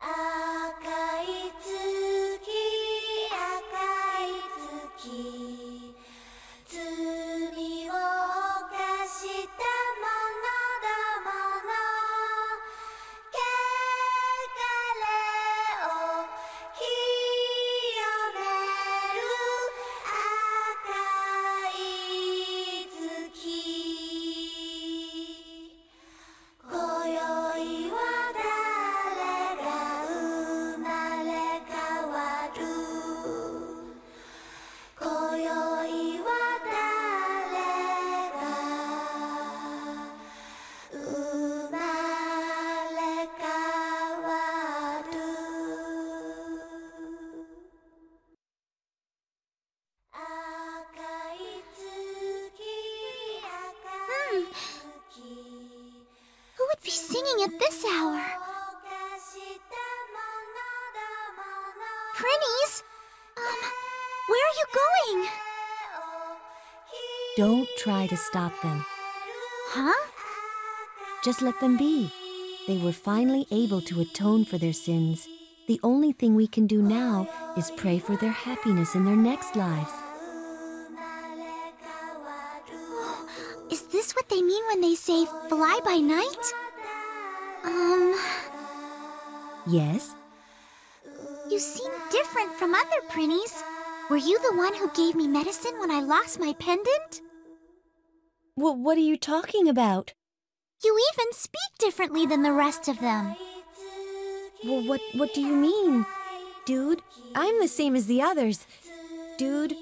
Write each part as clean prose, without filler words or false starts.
Who would be singing at this hour? Prinnies? Where are you going? Don't try to stop them. Huh? Just let them be. They were finally able to atone for their sins. The only thing we can do now is pray for their happiness in their next lives. Oh, is this what they mean when they say fly by night? Yes? You seem different from other Prinnies. Were you the one who gave me medicine when I lost my pendant? What are you talking about? You even speak differently than the rest of them. Well, what do you mean? Dude, I'm the same as the others. Dude.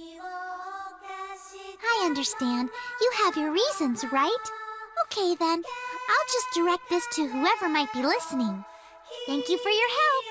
I understand. You have your reasons, right? Okay then, I'll just direct this to whoever might be listening. Thank you for your help.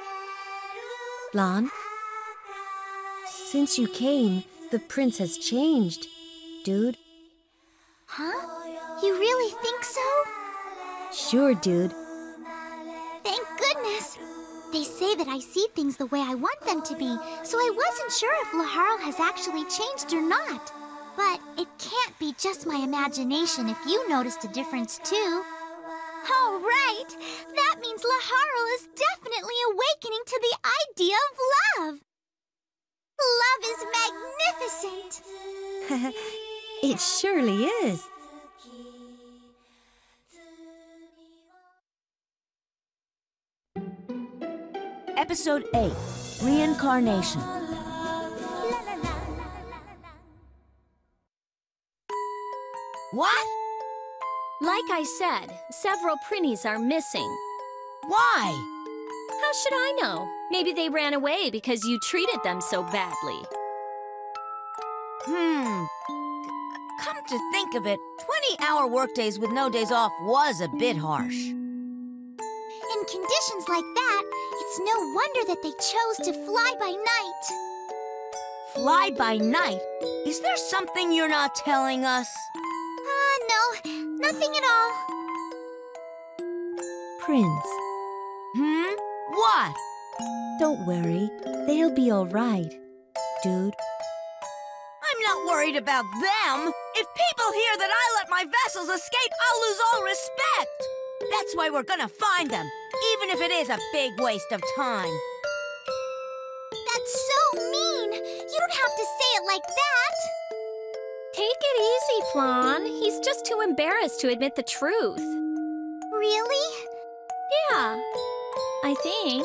Lon? Since you came, the prince has changed. Dude. Huh? You really think so? Sure, dude. Thank goodness. They say that I see things the way I want them to be, so I wasn't sure if Laharl has actually changed or not. But it can't be just my imagination if you noticed a difference too. Oh, right! That means Laharl is definitely awakening to the idea of love! Love is magnificent! It surely is. Episode 8, Reincarnation. What? Like I said, several Prinnies are missing. Why? How should I know? Maybe they ran away because you treated them so badly. Come to think of it, 20-hour workdays with no days off was a bit harsh. In conditions like that, it's no wonder that they chose to fly by night. Fly by night? Is there something you're not telling us? No, nothing at all. Prince. What? Don't worry. They'll be all right. Dude. I'm not worried about them. If people hear that I let my vessels escape, I'll lose all respect. That's why we're gonna find them, even if it is a big waste of time. That's so mean. You don't have to say it like that. Take it easy, Flan. He's just too embarrassed to admit the truth. Really? Yeah, I think.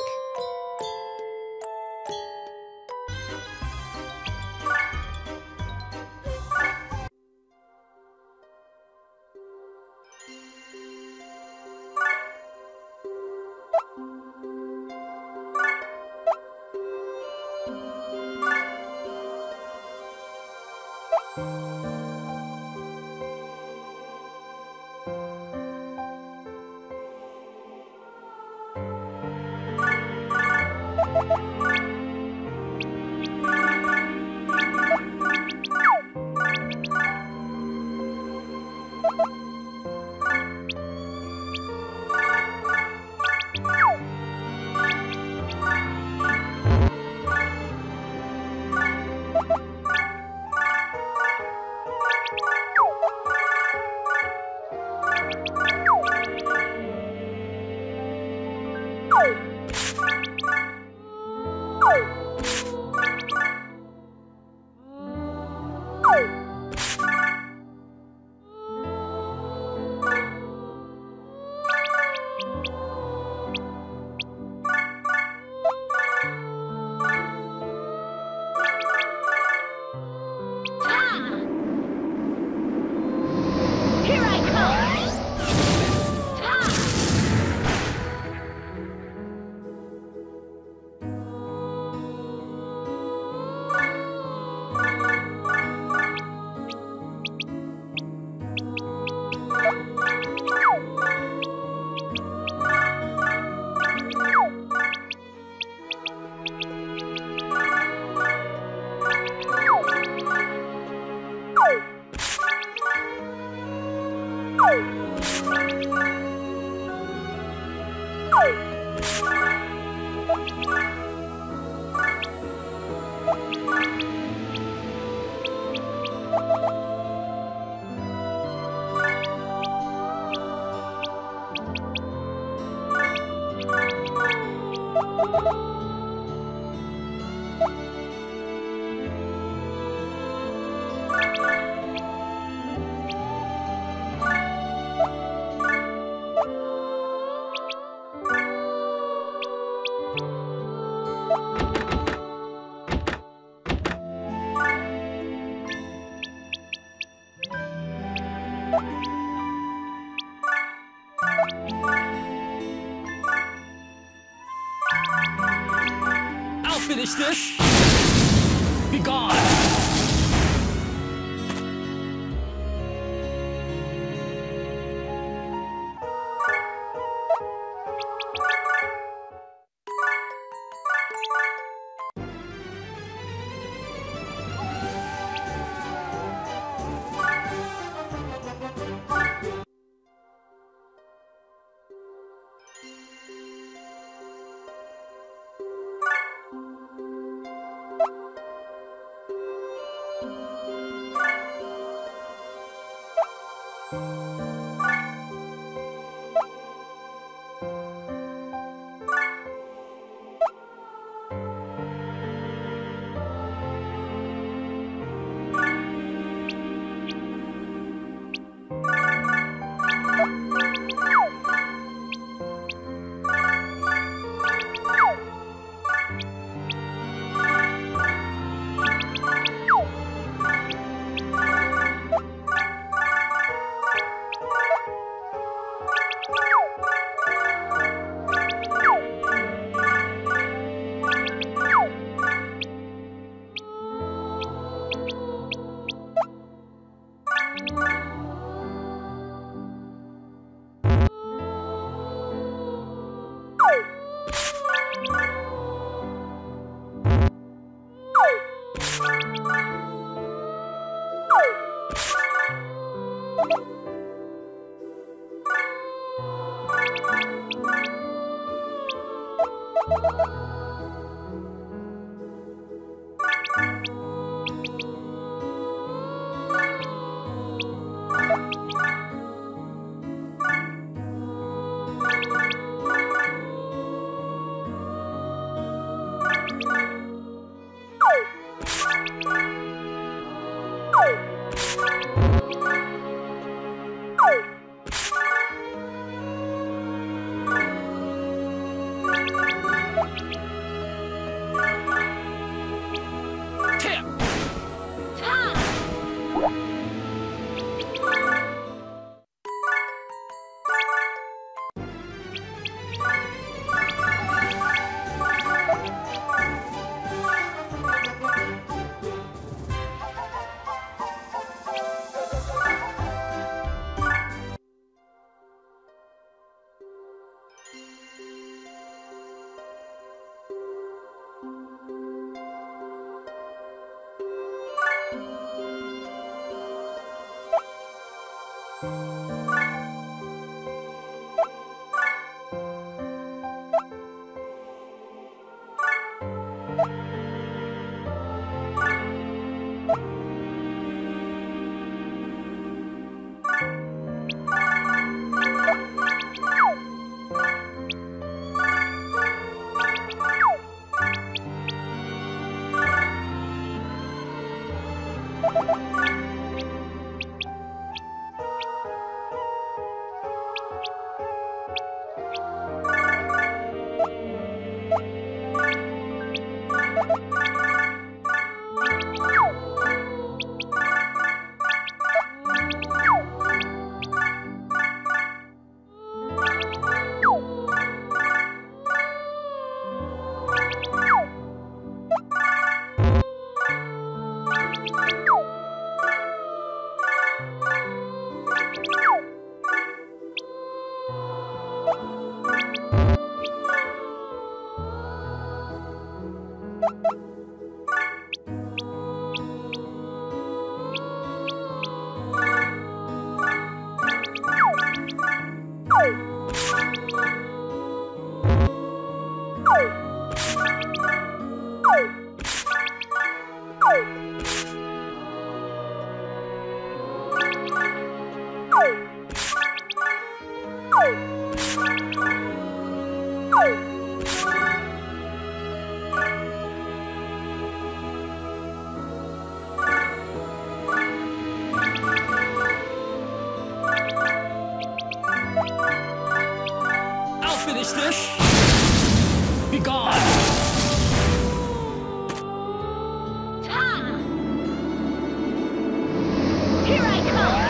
I'll finish this! Be gone! I'll finish this! Be gone! Here I come!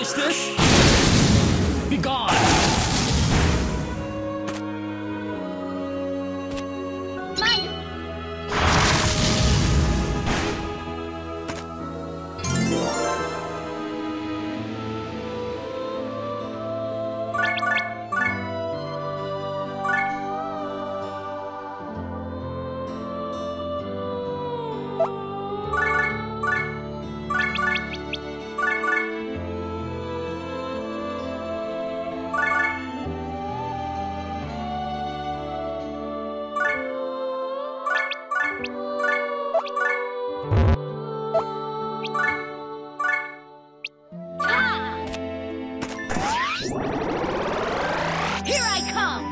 finish this! Be gone! Here I come!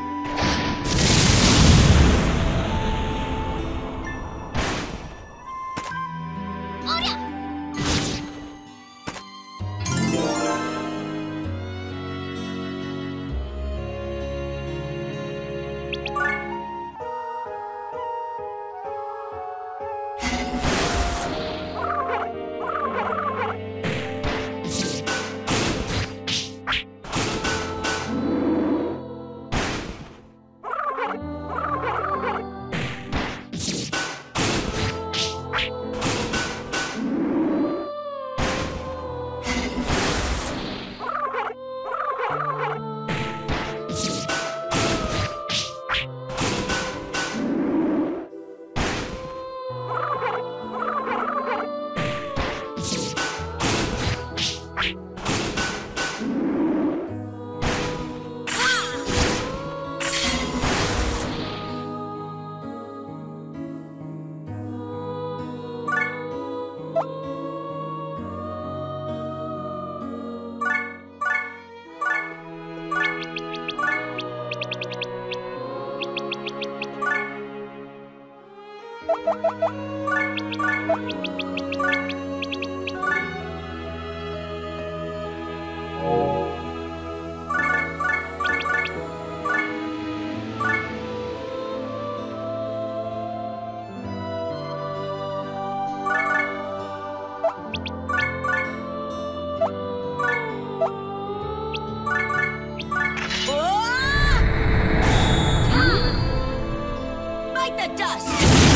Bite the dust!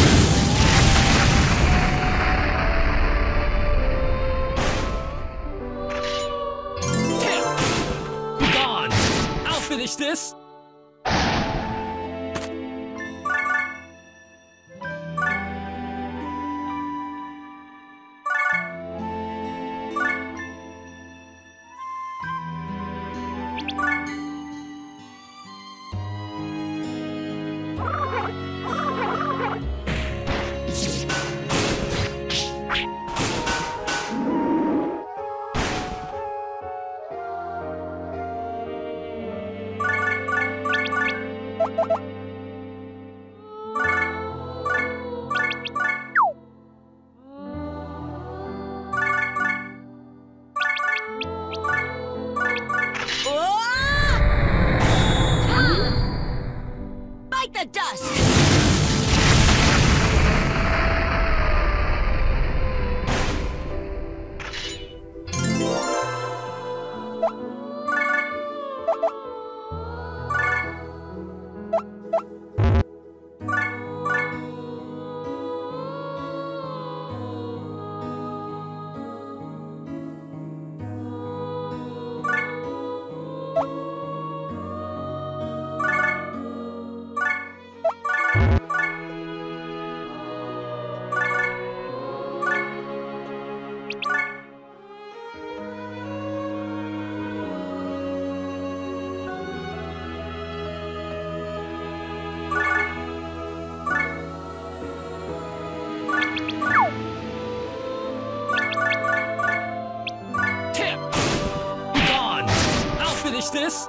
Be gone! I'll finish this! Bite the dust! Finish this!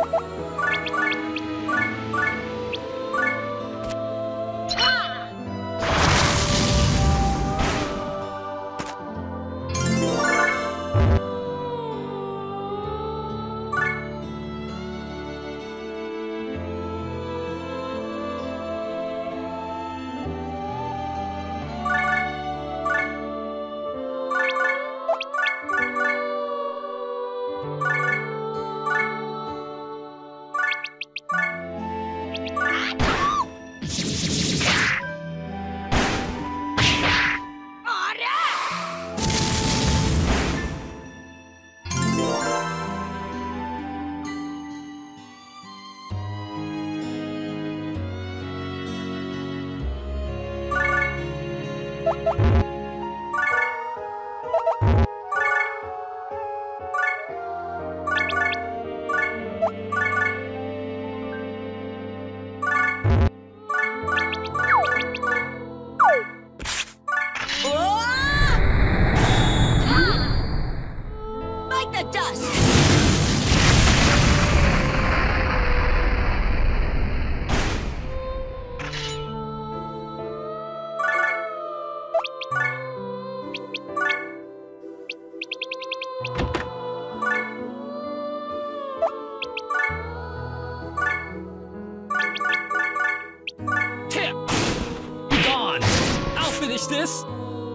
Finish this!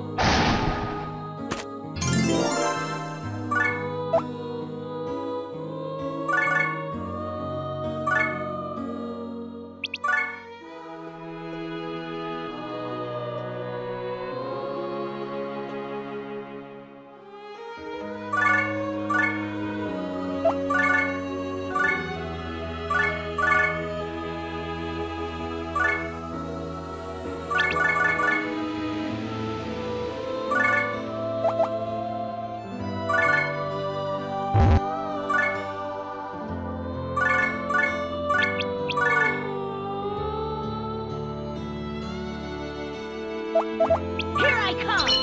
Here I come!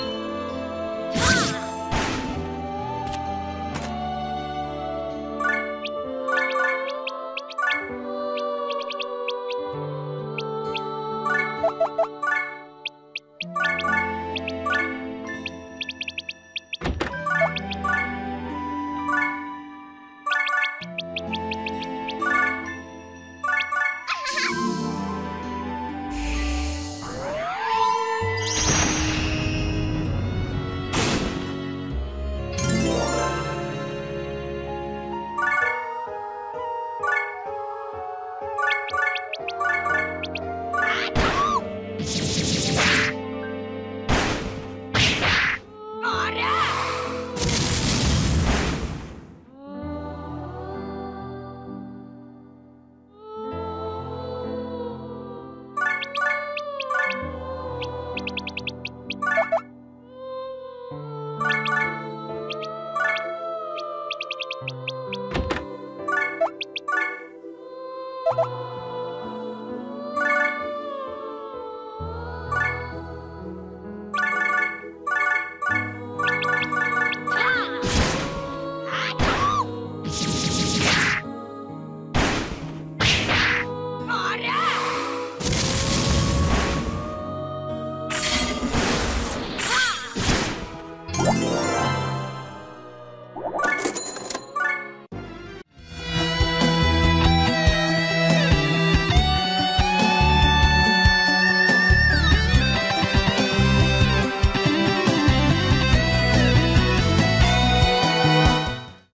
You